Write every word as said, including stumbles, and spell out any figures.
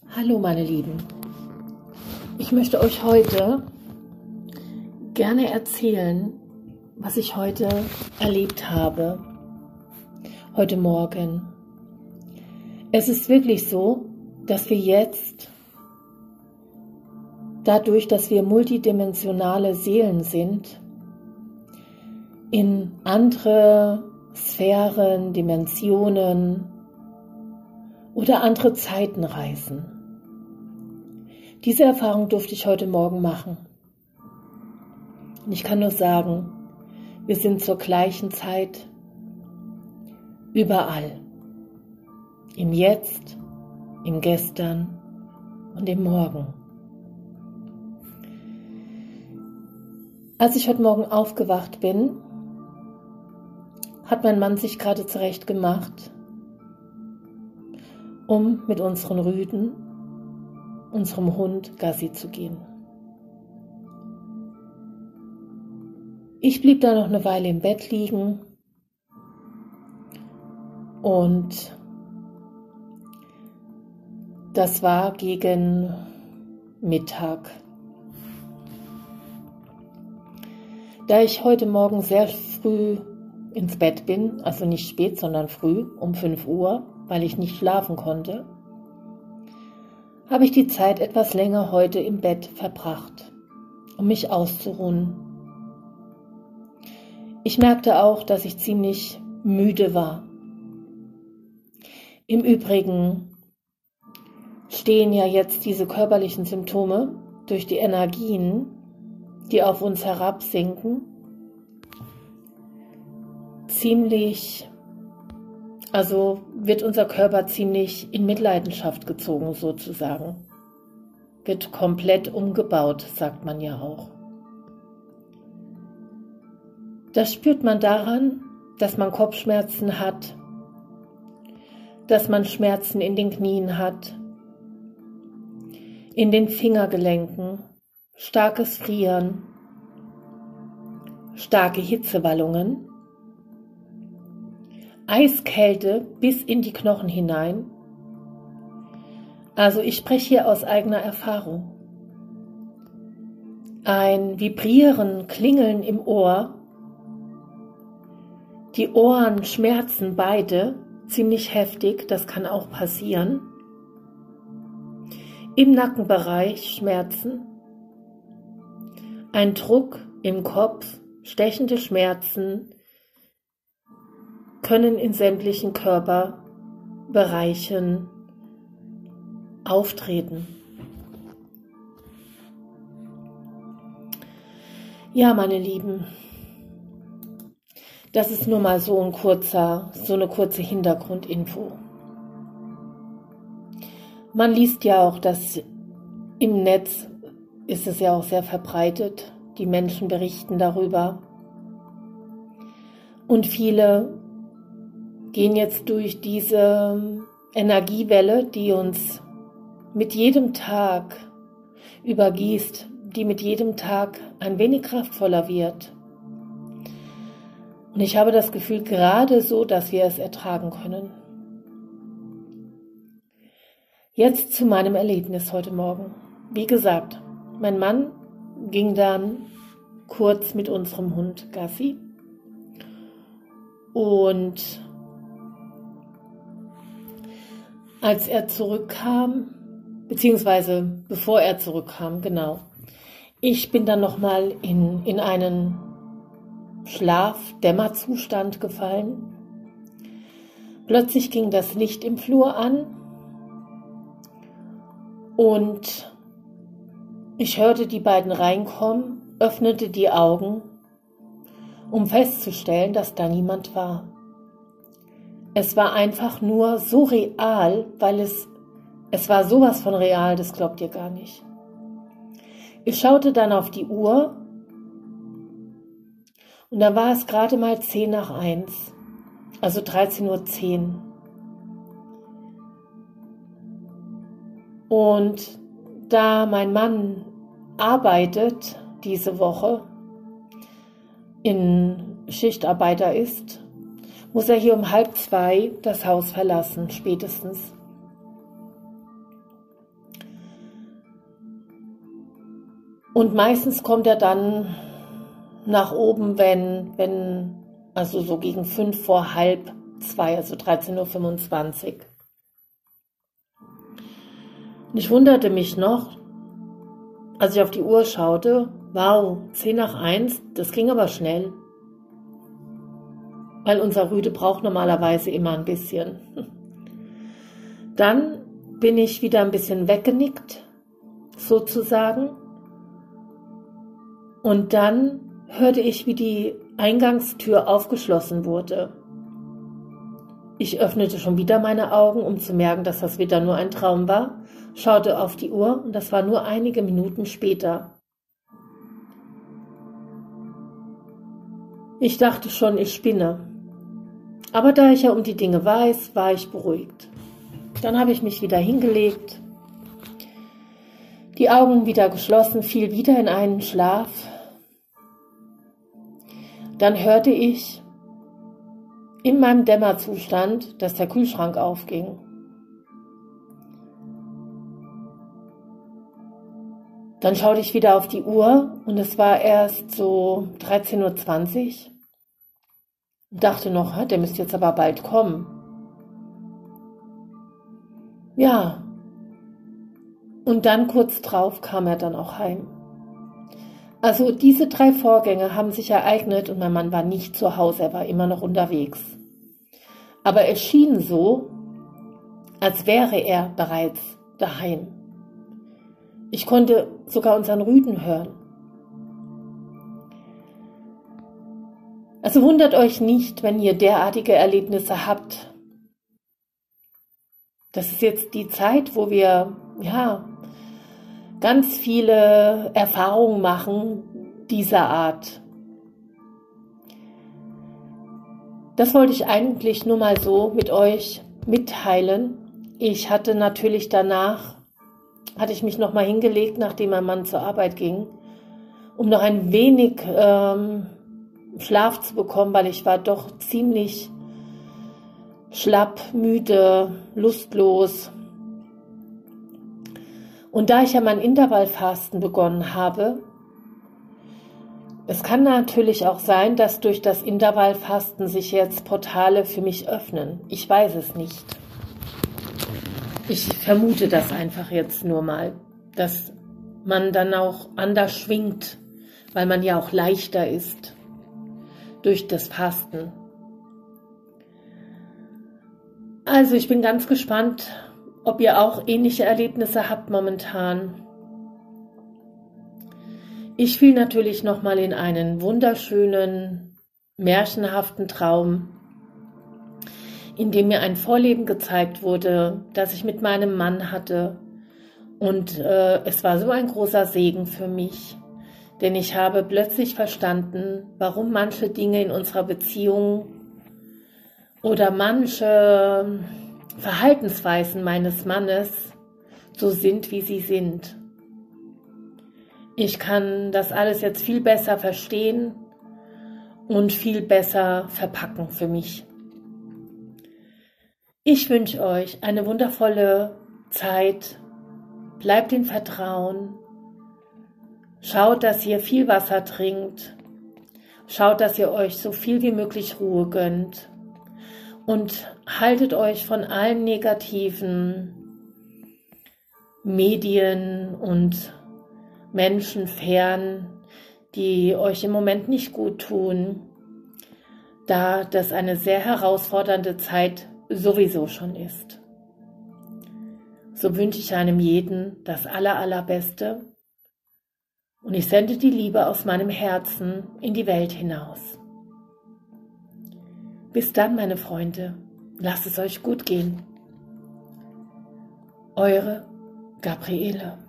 Hallo meine Lieben, ich möchte euch heute gerne erzählen, was ich heute erlebt habe, heute Morgen. Es ist wirklich so, dass wir jetzt, dadurch, dass wir multidimensionale Seelen sind, in andere Sphären, Dimensionen oder andere Zeiten reisen. Diese Erfahrung durfte ich heute Morgen machen. Und ich kann nur sagen, wir sind zur gleichen Zeit überall. Im Jetzt, im Gestern und im Morgen. Als ich heute Morgen aufgewacht bin, hat mein Mann sich gerade zurecht gemacht, um mit unseren Rüden, unserem Hund Gassi zu gehen. Ich blieb da noch eine Weile im Bett liegen und das war gegen Mittag. Da ich heute Morgen sehr früh ins Bett bin, also nicht spät, sondern früh, um fünf Uhr, weil ich nicht schlafen konnte, habe ich die Zeit etwas länger heute im Bett verbracht, um mich auszuruhen. Ich merkte auch, dass ich ziemlich müde war. Im Übrigen stehen ja jetzt diese körperlichen Symptome durch die Energien, die auf uns herabsinken, ziemlich, also wird unser Körper ziemlich in Mitleidenschaft gezogen sozusagen. Wird komplett umgebaut, sagt man ja auch. Das spürt man daran, dass man Kopfschmerzen hat, dass man Schmerzen in den Knien hat, in den Fingergelenken, starkes Frieren, starke Hitzewallungen, Eiskälte bis in die Knochen hinein. Also ich spreche hier aus eigener Erfahrung. Ein Vibrieren, Klingeln im Ohr, die Ohren schmerzen beide ziemlich heftig, das kann auch passieren. Im Nackenbereich Schmerzen, ein Druck im Kopf, stechende Schmerzen können in sämtlichen Körperbereichen auftreten. Ja, meine Lieben, das ist nur mal so ein kurzer, so eine kurze Hintergrundinfo. Man liest ja auch, dass im Netz ist es ja auch sehr verbreitet, die Menschen berichten darüber. Und viele gehen jetzt durch diese Energiewelle, die uns mit jedem Tag übergießt, die mit jedem Tag ein wenig kraftvoller wird. Und ich habe das Gefühl, gerade so, dass wir es ertragen können. Jetzt zu meinem Erlebnis heute Morgen. Wie gesagt, mein Mann ging dann kurz mit unserem Hund Gassi und als er zurückkam, beziehungsweise bevor er zurückkam, genau, ich bin dann nochmal in, in einen Schlaf-Dämmerzustand gefallen. Plötzlich ging das Licht im Flur an und ich hörte die beiden reinkommen, öffnete die Augen, um festzustellen, dass da niemand war. Es war einfach nur so real, weil es, es war sowas von real, das glaubt ihr gar nicht. Ich schaute dann auf die Uhr und da war es gerade mal zehn nach eins, also dreizehn Uhr zehn. Und da mein Mann arbeitet diese Woche, in Schichtarbeiter ist, muss er hier um halb zwei das Haus verlassen, spätestens. Und meistens kommt er dann nach oben, wenn, wenn also so gegen fünf vor halb zwei, also dreizehn Uhr fünfundzwanzig. Und ich wunderte mich noch, als ich auf die Uhr schaute, wow, zehn nach eins, das ging aber schnell. Weil unser Rüde braucht normalerweise immer ein bisschen. Dann bin ich wieder ein bisschen weggenickt, sozusagen. Und dann hörte ich, wie die Eingangstür aufgeschlossen wurde. Ich öffnete schon wieder meine Augen, um zu merken, dass das wieder nur ein Traum war, schaute auf die Uhr und das war nur einige Minuten später. Ich dachte schon, ich spinne. Aber da ich ja um die Dinge weiß, war ich beruhigt. Dann habe ich mich wieder hingelegt, die Augen wieder geschlossen, fiel wieder in einen Schlaf. Dann hörte ich in meinem Dämmerzustand, dass der Kühlschrank aufging. Dann schaute ich wieder auf die Uhr und es war erst so dreizehn Uhr zwanzig. Und dachte noch, der müsste jetzt aber bald kommen. Ja, und dann kurz drauf kam er dann auch heim. Also diese drei Vorgänge haben sich ereignet und mein Mann war nicht zu Hause, er war immer noch unterwegs. Aber es schien so, als wäre er bereits daheim. Ich konnte sogar unseren Rüden hören. Also wundert euch nicht, wenn ihr derartige Erlebnisse habt. Das ist jetzt die Zeit, wo wir ja ganz viele Erfahrungen machen dieser Art. Das wollte ich eigentlich nur mal so mit euch mitteilen. Ich hatte natürlich danach, hatte ich mich noch mal hingelegt, nachdem mein Mann zur Arbeit ging, um noch ein wenig ähm, Schlaf zu bekommen, weil ich war doch ziemlich schlapp, müde, lustlos. Und da ich ja mein Intervallfasten begonnen habe, es kann natürlich auch sein, dass durch das Intervallfasten sich jetzt Portale für mich öffnen. Ich weiß es nicht. Ich vermute das einfach jetzt nur mal, dass man dann auch anders schwingt, weil man ja auch leichter ist durch das Fasten. Also ich bin ganz gespannt, ob ihr auch ähnliche Erlebnisse habt momentan. Ich fiel natürlich nochmal in einen wunderschönen, märchenhaften Traum, in dem mir ein Vorleben gezeigt wurde, das ich mit meinem Mann hatte. Und äh, es war so ein großer Segen für mich, denn ich habe plötzlich verstanden, warum manche Dinge in unserer Beziehung oder manche Verhaltensweisen meines Mannes so sind, wie sie sind. Ich kann das alles jetzt viel besser verstehen und viel besser verpacken für mich. Ich wünsche euch eine wundervolle Zeit. Bleibt in Vertrauen. Schaut, dass ihr viel Wasser trinkt. Schaut, dass ihr euch so viel wie möglich Ruhe gönnt. Und haltet euch von allen negativen Medien und Menschen fern, die euch im Moment nicht gut tun, da das eine sehr herausfordernde Zeit sowieso schon ist. So wünsche ich einem jeden das Aller, Allerbeste und ich sende die Liebe aus meinem Herzen in die Welt hinaus. Bis dann, meine Freunde, lasst es euch gut gehen. Eure Gabriele.